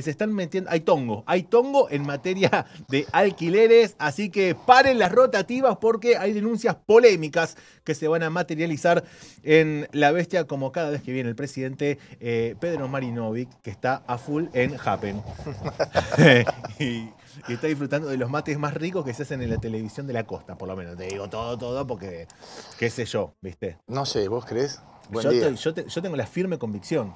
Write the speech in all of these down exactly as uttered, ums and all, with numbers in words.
se están metiendo, hay tongo, hay tongo en materia de alquileres, así que paren las rotativas porque hay denuncias polémicas que se van a materializar en La Bestia, como cada vez que viene el presidente eh, Pedro Marinovic, que está a full en Happen. y, y está disfrutando de los mates más ricos que se hacen en la televisión de la costa, por lo menos. Te digo todo, todo, porque qué sé yo, ¿viste? No sé, ¿vos creés? Buen Yo, día. te- yo, te- yo tengo la firme convicción.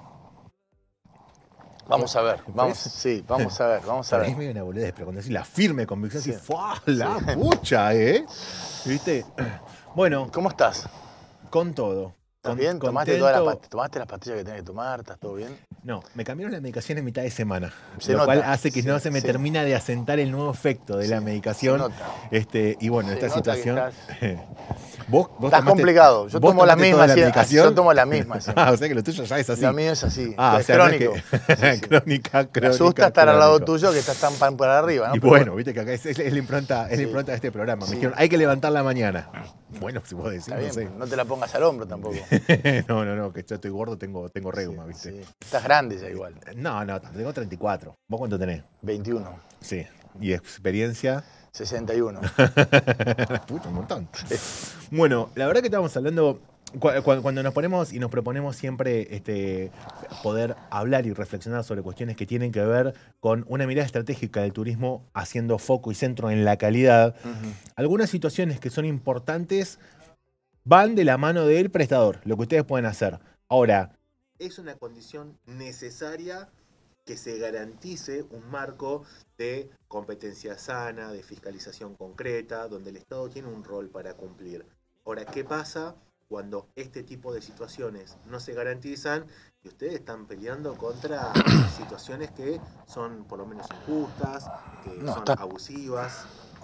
Vamos a ver, vamos, ¿Ves? sí, vamos a ver, vamos a Para mí ver. es medio una boludez, pero cuando decís la firme convicción, Sí. así, ¡fua! La Sí. pucha, ¿eh? ¿Viste? Bueno, ¿Cómo estás? con todo. ¿Estás Con- bien? ¿Tomaste, todas las, contento. pa- ¿Tomaste las pastillas que tenés que tomar? ¿Estás todo bien? No, me cambiaron la medicación en mitad de semana. Se lo nota, cual hace que sí, no se me sí. termina de asentar el nuevo efecto de la Sí, medicación. se nota. Este, y bueno, en Se esta nota que situación. estás- ¿Vos, vos Estás tomaste- complicado. Yo vos tomo la tomaste misma, toda la sí, medicación? yo tomo la misma, sí. Ah, o sea que lo tuyo ya es así. Lo mío es así. Ah, es o sea, no es crónico. que- Sí, sí. crónica, crónica. Me asusta estar al lado crónico. tuyo que estás tan pan por arriba, ¿no? Y Pero bueno, viste que acá es, es- es la impronta, es la Sí. impronta de este programa. Me Sí. dijeron, hay que levantar la mañana. Bueno, si vos decís, está no bien, sé. no te la pongas al hombro tampoco. no, no, no, que yo estoy gordo, tengo, tengo reuma, Sí, ¿viste? sí. Estás grande ya igual. No, no, tengo treinta y cuatro. ¿Vos cuánto tenés? veintiuno. Sí. ¿Y experiencia? sesenta y uno. Pucha, un montón. Bueno, la verdad que estamos hablando, cu- cu- cuando nos ponemos y nos proponemos siempre este, poder hablar y reflexionar sobre cuestiones que tienen que ver con una mirada estratégica del turismo haciendo foco y centro en la calidad, Ujú. algunas situaciones que son importantes van de la mano del prestador, lo que ustedes pueden hacer. Ahora, es una condición necesaria que se garantice un marco de competencia sana, de fiscalización concreta, donde el Estado tiene un rol para cumplir. Ahora, ¿qué pasa cuando este tipo de situaciones no se garantizan y ustedes están peleando contra situaciones que son por lo menos injustas, que No, son está- abusivas?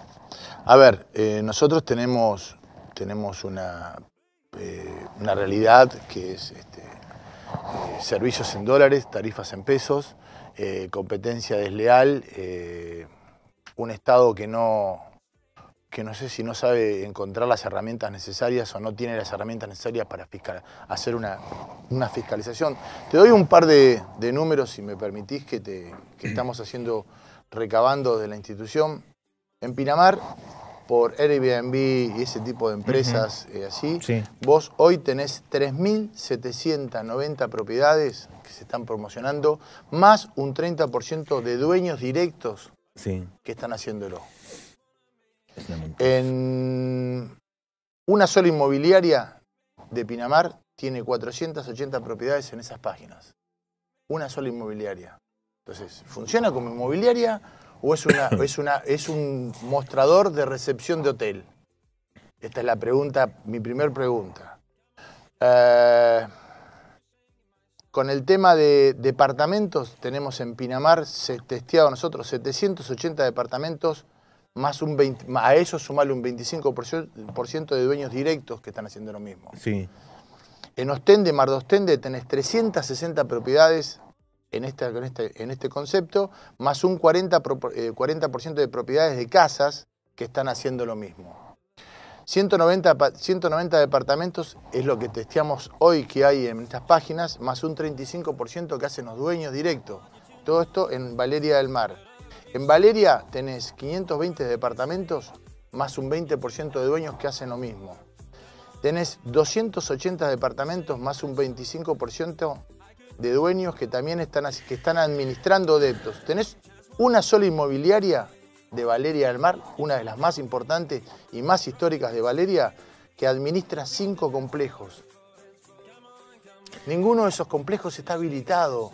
A ver, eh, nosotros tenemos, tenemos una, eh, una realidad que es este, eh, servicios en dólares, tarifas en pesos, eh, competencia desleal, eh, un Estado que no, que no sé si no sabe encontrar las herramientas necesarias o no tiene las herramientas necesarias para fiscal, hacer una, una fiscalización. Te doy un par de, de números, si me permitís, que, te, que estamos haciendo, recabando de la institución. En Pinamar, por Airbnb y ese tipo de empresas eh, así, Sí. vos hoy tenés tres mil setecientas noventa propiedades que se están promocionando, más un treinta por ciento de dueños directos Sí, que están haciéndolo. es una mentira. En una sola inmobiliaria de Pinamar tiene cuatrocientas ochenta propiedades en esas páginas. Una sola inmobiliaria. Entonces, ¿funciona como inmobiliaria o es, una, es, una, es un mostrador de recepción de hotel? Esta es la pregunta, mi primer pregunta. Eh, con el tema de departamentos, tenemos en Pinamar se, testeado nosotros setecientos ochenta departamentos, más un veinte, a eso sumarle un veinticinco por ciento de dueños directos que están haciendo lo mismo. Sí. En Ostende, Mar de Ostende, tenés trescientas sesenta propiedades en este, en este, en este concepto, más un cuarenta por ciento de propiedades de casas que están haciendo lo mismo. ciento noventa, ciento noventa departamentos es lo que testeamos hoy que hay en estas páginas, más un treinta y cinco por ciento que hacen los dueños directos. Todo esto en Valeria del Mar. En Valeria tenés quinientos veinte departamentos, más un veinte por ciento de dueños que hacen lo mismo. Tenés doscientos ochenta departamentos, más un veinticinco por ciento de dueños que también están, que están administrando deptos. Tenés una sola inmobiliaria de Valeria del Mar, una de las más importantes y más históricas de Valeria, que administra cinco complejos. Ninguno de esos complejos está habilitado.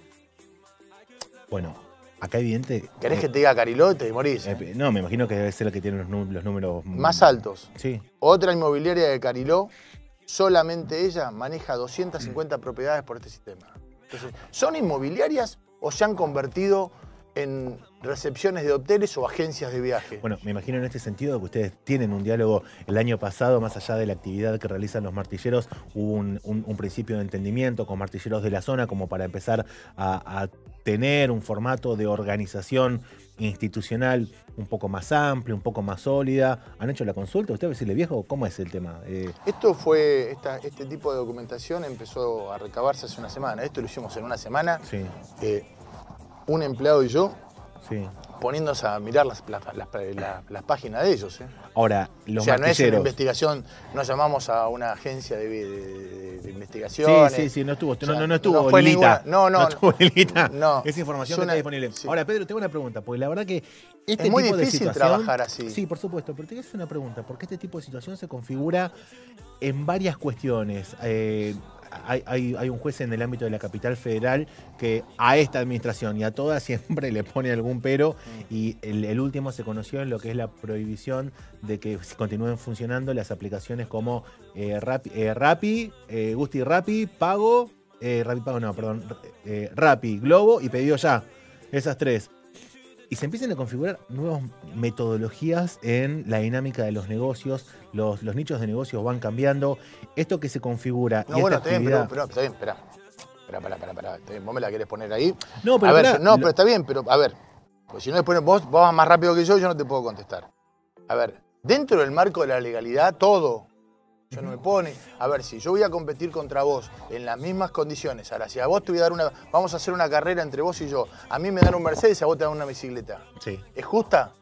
Bueno, acá evidente... ¿Querés eh, que te diga Cariló? Te morís. ¿eh? eh, no, me imagino que debe ser el que tiene los, nú- los números... mm, Más altos. Sí. Otra inmobiliaria de Cariló, solamente ella maneja doscientas cincuenta propiedades por este sistema. Entonces, ¿son inmobiliarias o se han convertido en recepciones de hoteles o agencias de viaje? Bueno, me imagino en este sentido que ustedes tienen un diálogo el año pasado, más allá de la actividad que realizan los martilleros, hubo un, un- un principio de entendimiento con martilleros de la zona como para empezar a, a tener un formato de organización institucional un poco más amplio, un poco más sólida. ¿Han hecho la consulta? ¿Usted va a decirle, viejo, cómo es el tema? Eh, Esto fue, esta- este tipo de documentación empezó a recabarse hace una semana. Esto lo hicimos en una semana. sí. Eh, un empleado y yo, Sí. poniéndonos a mirar las, las, las, las, las páginas de ellos. ¿eh? Ahora, los o sea, no es una martilleros. investigación, no llamamos a una agencia de, de, de investigaciones. Sí, sí, sí, no estuvo, O sea, no, no, no estuvo no fue Lilita. ninguna- no, no, no estuvo Lilita. no. Esa información Es que una- está disponible. sí. Ahora, Pedro, tengo una pregunta, porque la verdad que este Es muy tipo de difícil situación... trabajar así. Sí, por supuesto, pero te quiero hacer una pregunta, porque este tipo de situación se configura en varias cuestiones. Eh, hay, hay, hay un juez en el ámbito de la capital federal que a esta administración y a todas siempre le pone algún pero, y el, el último se conoció en lo que es la prohibición de que continúen funcionando las aplicaciones como eh, Rappi, eh, Rappi eh, Gusti Rappi, Pago, eh, Rappi Pago no, perdón, eh, Rappi, Globo y Pedido Ya, esas tres. Y se empiezan a configurar nuevas metodologías en la dinámica de los negocios, los, los nichos de negocios van cambiando. Esto que se configura No, y bueno, esta está bien, actividad... pero, pero está bien, espera. Espera, espera, espera, espera. Está bien, vos me la querés poner ahí. No, pero a ver, pará, no, lo- pero está bien, pero a ver. Pues si no después vos, vos vas más rápido que yo, yo no te puedo contestar. A ver, dentro del marco de la legalidad, todo. Yo no me pone. A ver, si yo voy a competir contra vos en las mismas condiciones, ahora, si a vos te voy a dar una. Vamos a hacer una carrera entre vos y yo. A mí me dan un Mercedes y a vos te dan una bicicleta. Sí. ¿Es justa?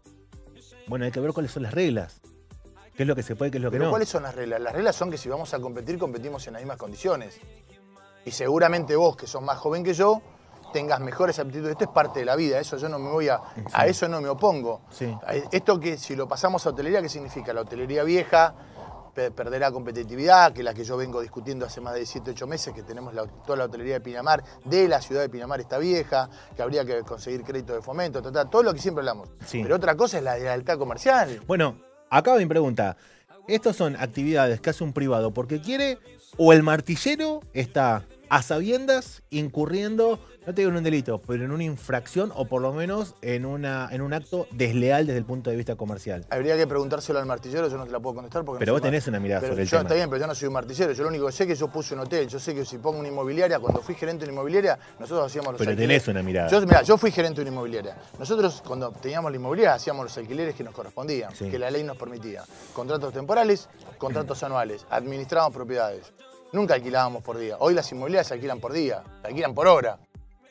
Bueno, hay que ver cuáles son las reglas. ¿Qué es lo que se puede, qué es lo que Pero no? ¿cuáles son las reglas? Las reglas son que si vamos a competir, competimos en las mismas condiciones. Y seguramente vos, que sos más joven que yo, tengas mejores aptitudes. Esto es parte de la vida, eso yo no me voy a. Sí. A eso no me opongo. Sí. Esto que si lo pasamos a hotelería, ¿qué significa? La hotelería vieja pe- perderá competitividad, que la que yo vengo discutiendo hace más de siete, ocho meses, que tenemos la- toda la hotelería de Pinamar, de la ciudad de Pinamar está vieja, que habría que conseguir crédito de fomento, ta, ta, todo lo que siempre hablamos. Sí. Pero otra cosa es la lealtad comercial. Bueno, acá mi pregunta. ¿Estos son actividades que hace un privado porque quiere o el martillero está a sabiendas incurriendo, no te digo en un delito, pero en una infracción o por lo menos en, una, en un acto desleal desde el punto de vista comercial? Habría que preguntárselo al martillero, yo no te la puedo contestar porque Pero no vos soy mar- tenés una mirada Pero sobre el yo, tema. Está bien, pero yo no soy un martillero. Yo lo único que sé es que yo puse un hotel. Yo sé que si pongo una inmobiliaria, cuando fui gerente de una inmobiliaria, nosotros hacíamos los Pero alquileres. tenés una mirada. Yo, mirá, yo fui gerente de una inmobiliaria. Nosotros, cuando teníamos la inmobiliaria, hacíamos los alquileres que nos correspondían, Sí. que la ley nos permitía. Contratos temporales, contratos anuales. Administrábamos propiedades. Nunca alquilábamos por día. Hoy las inmobiliarias se alquilan por día, se alquilan por hora.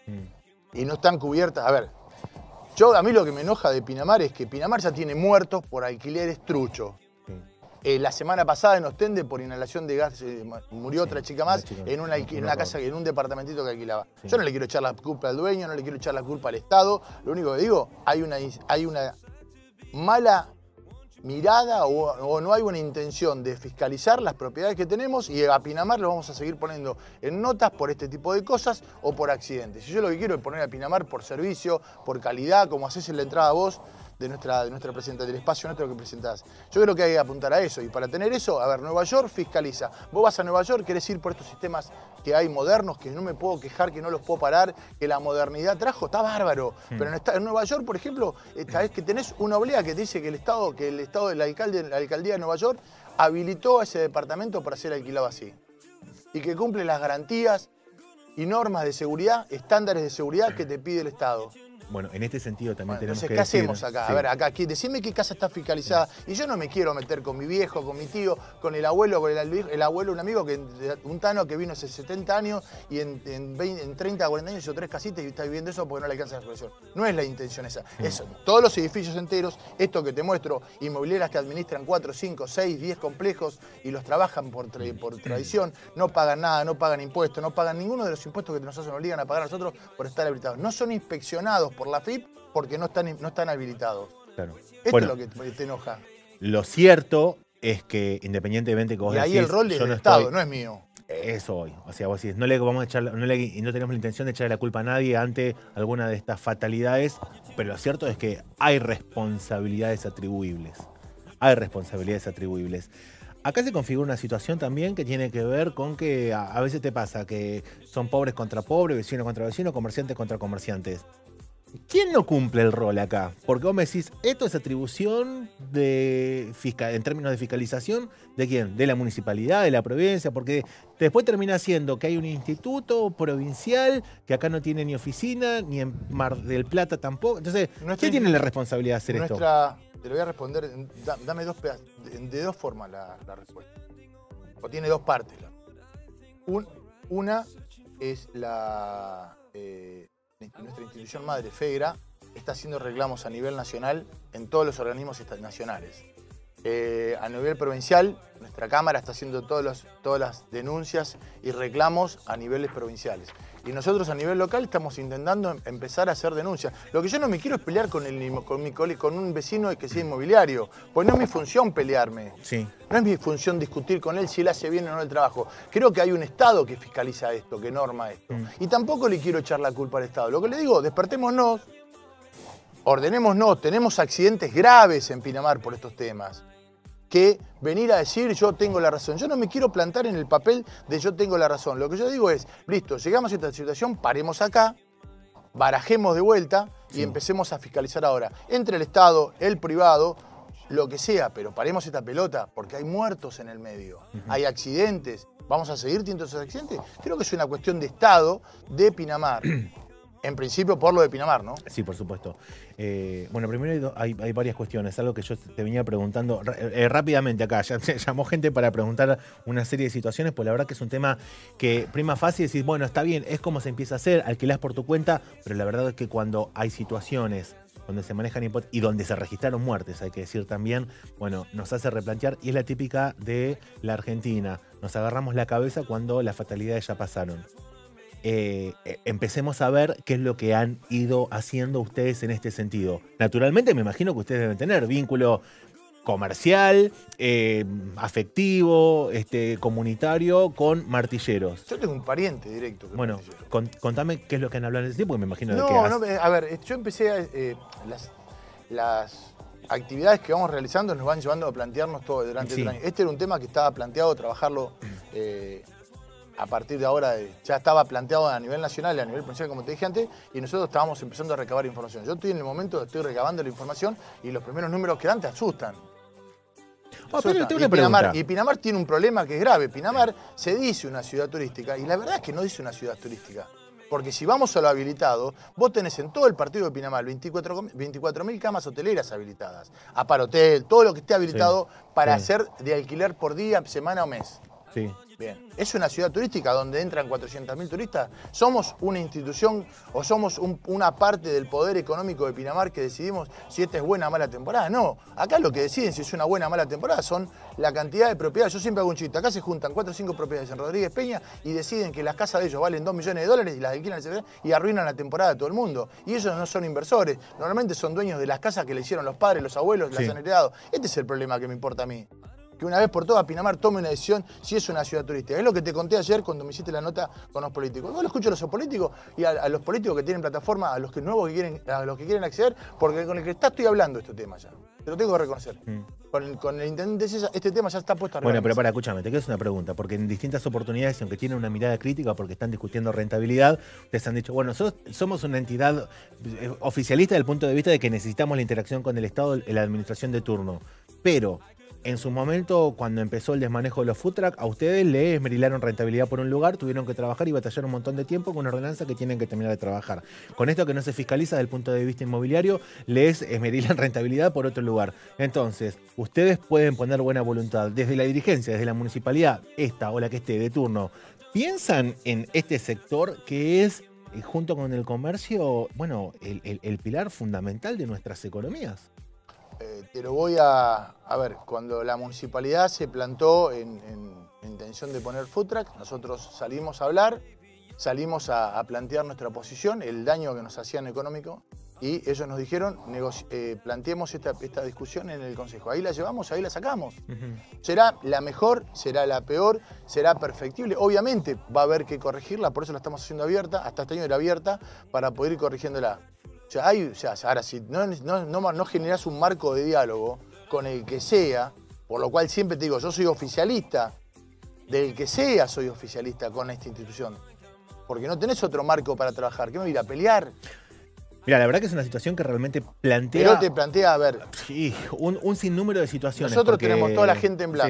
Mm. Y no están cubiertas. A ver, yo a mí lo que me enoja de Pinamar es que Pinamar ya tiene muertos por alquileres truchos. Sí. Eh, la semana pasada en Ostende, por inhalación de gas, eh, murió Sí, otra chica más una chica, en una, un- alqui- un en una horror. casa, en un departamentito que alquilaba. Sí. Yo no le quiero echar la culpa al dueño, no le quiero echar la culpa al Estado. Lo único que digo, hay una, hay una mala mirada o, o no hay una intención de fiscalizar las propiedades que tenemos, y a Pinamar lo vamos a seguir poniendo en notas por este tipo de cosas o por accidentes. Y yo lo que quiero es poner a Pinamar por servicio, por calidad, como haces en la entrada vos de nuestra, de nuestra presentación, del espacio nuestro que presentás. Yo creo que hay que apuntar a eso, y para tener eso, a ver, Nueva York fiscaliza. Vos vas a Nueva York, querés ir por estos sistemas que hay modernos, que no me puedo quejar, que no los puedo parar, que la modernidad trajo, está bárbaro. Hmm. Pero en, esta- en Nueva York, por ejemplo, esta vez que tenés una oblea que te dice que el Estado, que el Estado del alcalde, la alcaldía de Nueva York, habilitó a ese departamento para ser alquilado así. Y que cumple las garantías y normas de seguridad, estándares de seguridad que te pide el Estado. Bueno, en este sentido también Bueno, tenemos entonces, que ¿qué decir... hacemos acá? Sí. A ver, acá, aquí, decime qué casa está fiscalizada. Y yo no me quiero meter con mi viejo, con mi tío, con el abuelo, con el, el abuelo, un amigo, que un tano que vino hace setenta años y en, en, veinte, en treinta, cuarenta años hizo tres casitas y está viviendo eso porque no le alcanza la solución. No es la intención esa. Es todos los edificios enteros, esto que te muestro, inmobiliarias que administran cuatro, cinco, seis, diez complejos y los trabajan por, tra por tradición, no pagan nada, no pagan impuestos, no pagan ninguno de los impuestos que nosotros nos obligan a pagar a nosotros por estar habilitados. No son inspeccionados por la F I P porque no están, no están habilitados. Claro. Esto Bueno, es lo que te enoja. lo cierto es que independientemente que vos Y ahí decís, el rol es yo del no Estado, estoy- no es mío. Eso hoy. O sea, vos decís, no le vamos a echar, la- no le- y no tenemos la intención de echarle la culpa a nadie ante alguna de estas fatalidades, pero lo cierto es que hay responsabilidades atribuibles. Hay responsabilidades atribuibles. Acá se configura una situación también que tiene que ver con que a, a veces te pasa que son pobres contra pobres, vecinos contra vecinos, comerciantes contra comerciantes. ¿Quién no cumple el rol acá? Porque vos me decís, esto es atribución de fiscal, en términos de fiscalización, ¿de quién? De la municipalidad, de la provincia, porque después termina siendo que hay un instituto provincial que acá no tiene ni oficina, ni en Mar del Plata tampoco. Entonces, Nuestra- ¿quién tiene la responsabilidad de hacer esto? Nuestra, te lo voy a responder, en- da- dame dos pedazos, de, de dos formas la, la respuesta. O tiene dos partes. la- Un- una es la, eh, nuestra institución madre, FEGRA, está haciendo reclamos a nivel nacional en todos los organismos nacionales. Eh, a nivel provincial, nuestra Cámara está haciendo todos los, todas las denuncias y reclamos a niveles provinciales. Y nosotros a nivel local estamos intentando empezar a hacer denuncias. Lo que yo no me quiero es pelear con, el, con, mi, con un vecino que sea inmobiliario, pues no es mi función pelearme. Sí. No es mi función discutir con él si él hace bien o no el trabajo. Creo que hay un Estado que fiscaliza esto, que norma esto. Mm. Y tampoco le quiero echar la culpa al Estado. Lo que le digo, despertémonos, ordenémonos. Tenemos accidentes graves en Pinamar por estos temas. Que venir a decir yo tengo la razón. Yo no me quiero plantar en el papel de yo tengo la razón. Lo que yo digo es, listo, llegamos a esta situación, paremos acá, barajemos de vuelta y sí. empecemos a fiscalizar ahora. Entre el Estado, el privado, lo que sea, pero paremos esta pelota porque hay muertos en el medio, uh-huh. hay accidentes. ¿Vamos a seguir teniendo esos accidentes? Creo que es una cuestión de Estado de Pinamar. En principio por lo de Pinamar, ¿no? Sí, por supuesto. Eh, bueno, primero hay, hay varias cuestiones. Algo que yo te venía preguntando eh, rápidamente acá. Ya se llamó gente para preguntar una serie de situaciones, pues la verdad que es un tema que prima fácil decís, bueno, está bien, es como se empieza a hacer, alquilás por tu cuenta, pero la verdad es que cuando hay situaciones donde se manejan hipótesis y donde se registraron muertes, hay que decir también, bueno, nos hace replantear, y es la típica de la Argentina. Nos agarramos la cabeza cuando las fatalidades ya pasaron. Eh, empecemos a ver qué es lo que han ido haciendo ustedes en este sentido. Naturalmente me imagino que ustedes deben tener vínculo comercial, eh, afectivo, este, comunitario con martilleros. Yo tengo un pariente directo. Que bueno, con, contame qué es lo que han hablado en ese tiempo, porque me imagino no, de que has... No, a ver, yo empecé a... Eh, las, las actividades que vamos realizando nos van llevando a plantearnos todo durante sí. el año. Este era un tema que estaba planteado trabajarlo... Eh, a partir de ahora ya estaba planteado a nivel nacional y a nivel provincial, como te dije antes, y nosotros estábamos empezando a recabar información. Yo estoy en el momento, estoy recabando la información y los primeros números que dan te asustan. Oh, pero tengo una y, Pinamar, pregunta. y Pinamar tiene un problema que es grave. Pinamar se dice una ciudad turística y la verdad es que no dice una ciudad turística. Porque si vamos a lo habilitado, vos tenés en todo el partido de Pinamar veinticuatro mil camas hoteleras habilitadas. Aparotel, todo lo que esté habilitado sí, para sí. hacer de alquiler por día, semana o mes. Sí. Bien, ¿es una ciudad turística donde entran cuatrocientos mil turistas? ¿Somos una institución o somos un, una parte del poder económico de Pinamar que decidimos si esta es buena o mala temporada? No, acá lo que deciden si es una buena o mala temporada son la cantidad de propiedades. Yo siempre hago un chiste, acá se juntan cuatro o cinco propiedades en Rodríguez Peña y deciden que las casas de ellos valen dos millones de dólares y las alquilan y arruinan la temporada de todo el mundo. Y ellos no son inversores, normalmente son dueños de las casas que le hicieron los padres, los abuelos, las sí. han heredado. Este es el problema que me importa a mí. Que una vez por todas Pinamar tome una decisión si es una ciudad turística. Es lo que te conté ayer cuando me hiciste la nota con los políticos. Yo lo escucho a los políticos y a, a los políticos que tienen plataforma, a los que nuevos que quieren, a los que quieren acceder, porque con el que está estoy hablando este tema ya. Te lo tengo que reconocer. Mm. Con, el, con el intendente este tema ya está puesto arriba. Bueno, pero para, escúchame, te quiero hacer una pregunta, porque en distintas oportunidades, aunque tienen una mirada crítica porque están discutiendo rentabilidad, ustedes han dicho, bueno, nosotros somos una entidad oficialista desde el punto de vista de que necesitamos la interacción con el Estado en la administración de turno, pero... En su momento, cuando empezó el desmanejo de los food truck, a ustedes les esmerilaron rentabilidad por un lugar, tuvieron que trabajar y batallar un montón de tiempo con una ordenanza que tienen que terminar de trabajar. Con esto que no se fiscaliza desde el punto de vista inmobiliario, les esmerilan rentabilidad por otro lugar. Entonces, ustedes pueden poner buena voluntad desde la dirigencia, desde la municipalidad, esta o la que esté de turno. ¿Piensan en este sector que es, junto con el comercio, bueno, el, el, el pilar fundamental de nuestras economías? Eh, te lo voy a... A ver, cuando la municipalidad se plantó en, en, en intención de poner food truck, nosotros salimos a hablar, salimos a, a plantear nuestra posición, el daño que nos hacían económico, y ellos nos dijeron, eh, planteemos esta, esta discusión en el Consejo. Ahí la llevamos, ahí la sacamos. Uh-huh. ¿Será la mejor? ¿Será la peor? ¿Será perfectible? Obviamente va a haber que corregirla, por eso la estamos haciendo abierta, hasta este año era abierta, para poder ir corrigiéndola. O sea, hay, o sea, ahora si no, no, no, no generás un marco de diálogo con el que sea, por lo cual siempre te digo, yo soy oficialista, del que sea soy oficialista con esta institución, porque no tenés otro marco para trabajar. ¿Qué me voy a ir a pelear? Mira, la verdad que es una situación que realmente plantea... Pero te plantea, a ver... Sí, un, un sinnúmero de situaciones. Nosotros porque... tenemos toda la gente en blanco. Sí.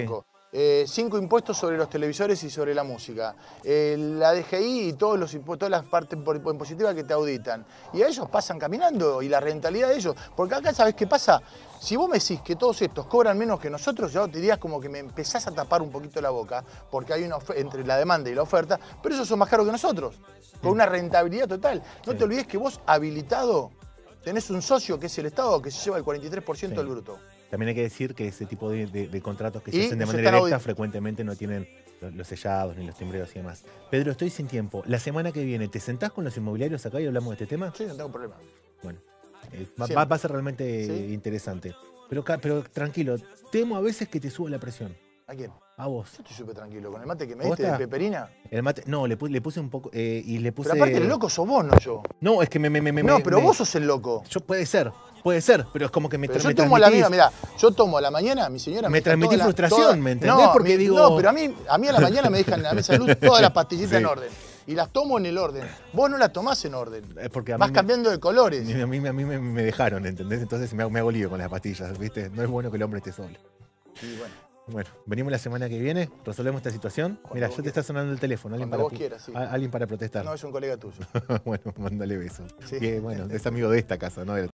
Eh, cinco impuestos sobre los televisores y sobre la música. Eh, la D G I y todos los impuestos, todas las partes impositivas que te auditan. Y a ellos pasan caminando y la rentabilidad de ellos. Porque acá, ¿sabes qué pasa? Si vos me decís que todos estos cobran menos que nosotros, ya te dirías como que me empezás a tapar un poquito la boca, porque hay una entre la demanda y la oferta, pero ellos son más caros que nosotros, con una rentabilidad total. No Sí. te olvides que vos, habilitado, tenés un socio que es el Estado, que se lleva el cuarenta y tres por ciento Sí. del bruto. También hay que decir que ese tipo de, de- de contratos que se Y hacen de eso manera están directa audit- frecuentemente no tienen los, los sellados ni los timbreros y demás. Pedro, estoy sin tiempo. La semana que viene, ¿te sentás con los inmobiliarios acá y hablamos de este tema? Sí, no tengo problema. Bueno, eh, va, Siempre. va- va a ser realmente Sí. eh, interesante. Pero, ca- pero tranquilo, temo a veces que te suba la presión. ¿A quién? A vos. Yo estoy súper tranquilo. Con el mate que me ¿Vos diste de estás? peperina. El mate, no, le, pu- le puse un poco eh, y le puse. Pero aparte el loco sos vos, no yo. No, es que me. me, me No, me- pero me- vos sos el loco. Yo puede ser, puede ser, pero es como que me, Pero tra- yo me tomo a la transmitís- mía, mirá, yo tomo a la mañana, mi señora Me deja transmití toda la- frustración, toda- ¿me entendés? No, Porque mi- digo- No, pero a mí, a mí a la mañana me dejan en la mesa de luz todas las pastillitas Sí. en orden. Y las tomo en el orden. Vos no las tomás en orden. Es porque a mí Vas me- cambiando de colores. A mí, a mí me, me dejaron, ¿entendés? Entonces me hago, me hago lío con las pastillas, ¿viste? No es bueno que el hombre esté solo. Y bueno, Bueno, venimos la semana que viene, resolvemos esta situación. Cuando Mira, vos ya te quieras. está sonando el teléfono. Alguien Cuando para, vos quieras, sí. a- alguien para protestar. no es un colega tuyo. Bueno, mándale besos. Sí. Que, bueno, es amigo de esta casa, ¿no?